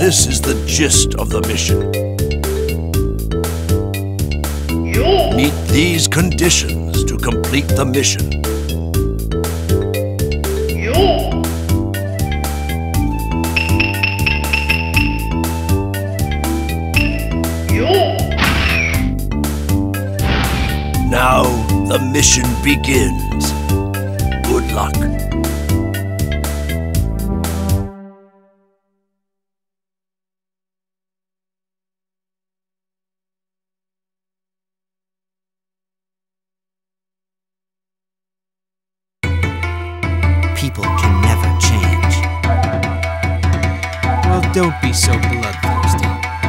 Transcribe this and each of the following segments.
This is the gist of the mission. Meet these conditions to complete the mission. Now the mission begins. Good luck. People can never change. Well, don't be so bloodthirsty.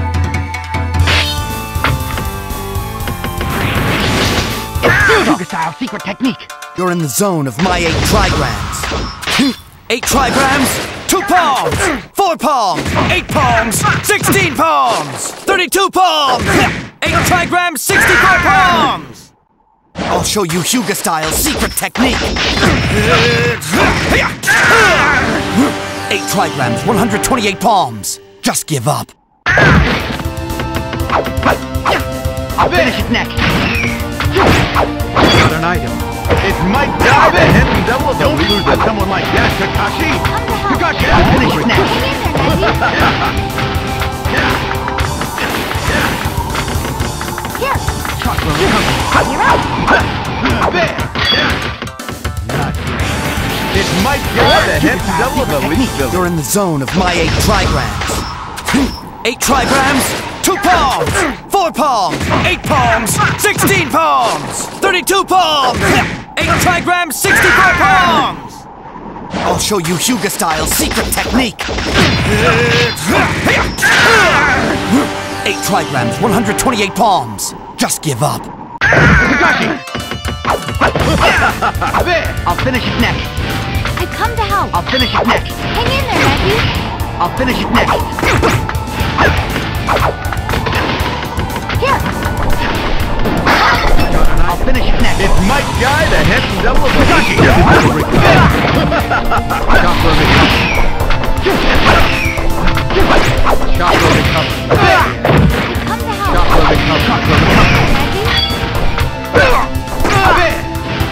Fuga-style secret technique. You're in the zone of my 8 trigrams. 8 trigrams, 2 palms, 4 palms, 8 palms, 16 palms, 32 palms, 8 trigrams, 64 palms. I'll show you Hyuga-style secret technique. 8 trigrams, 128 palms. Just give up. I'll finish it next. Got an item. It might die the head and double. Don't lose to someone like that, Kakashi. Kakashi, I'll finish it next. Here. Chocolate recovery. You're out. There. It might die the head and double the least of. You're in the zone of my 8 trigrams. 8 trigrams, 2 palms, 4 palms, 8 palms, 16 palms, 32 palms, 8 trigrams, 64 palms. I'll show you Hyuga-style secret technique. 8 trigrams, 128 palms. Just give up. Kakashi. There. I'll finish it next. I've come to help. I'll finish it next. Hang in there, Matthew. I'll finish it next. Here. I'll finish it next. It might die the head and double the Kakashi. Chakra recovery. Chakra recovery. I've come to help. Chakra recovery. Chakra recovery. Matthew.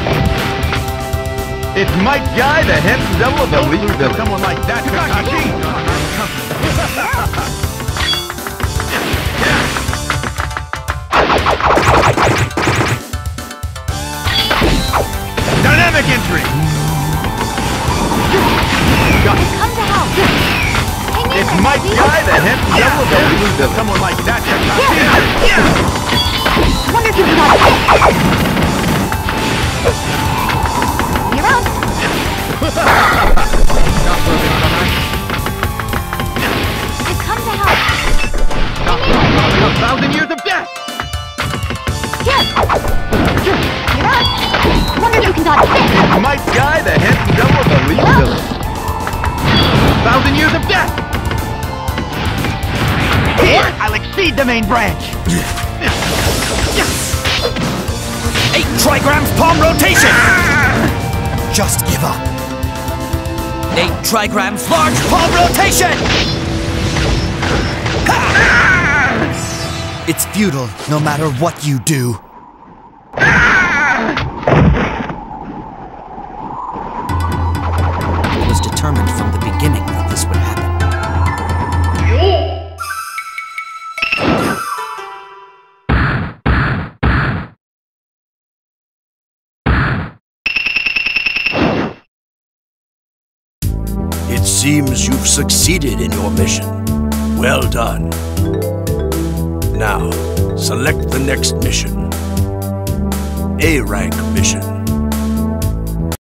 It might guy the head and double the least of someone like that, Kakashi. Dynamic entry. I've come to help. Hang in It there, might Matthew. guy the head and double the least of someone like that, Kakashi. Wonder if you can help. You're out. I've come to help. A 1,000 years of death. Here. You're out. Wonder if you can dodge this. It might guy the head and double the least of 1,000 years of death. Here, I'll exceed the main branch. 8 trigrams palm rotation. Just give up. 8 trigrams large palm rotation. It's futile no matter what you do. It was determined from the beginning that this would happen. It seems you've succeeded in your mission. Well done. Now, select the next mission. A-rank mission.